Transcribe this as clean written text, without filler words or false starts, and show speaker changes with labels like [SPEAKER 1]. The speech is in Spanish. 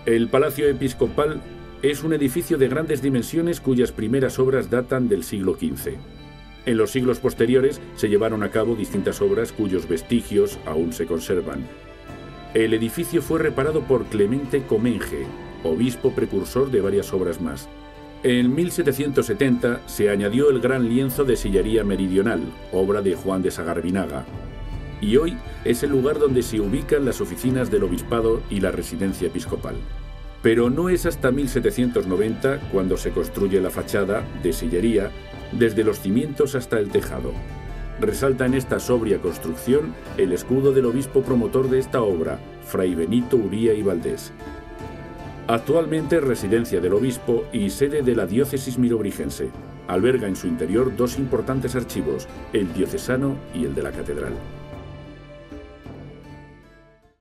[SPEAKER 1] El Palacio Episcopal es un edificio de grandes dimensiones cuyas primeras obras datan del siglo XV. En los siglos posteriores se llevaron a cabo distintas obras cuyos vestigios aún se conservan. El edificio fue reparado por Clemente Comenge, obispo precursor de varias obras más. En 1770 se añadió el gran lienzo de sillería meridional, obra de Juan de Sagarbinaga, y hoy es el lugar donde se ubican las oficinas del obispado y la residencia episcopal. Pero no es hasta 1790 cuando se construye la fachada de sillería, desde los cimientos hasta el tejado. Resalta en esta sobria construcción el escudo del obispo promotor de esta obra, Fray Benito Uría y Valdés. Actualmente es residencia del obispo y sede de la diócesis mirobrigense. Alberga en su interior dos importantes archivos, el diocesano y el de la catedral.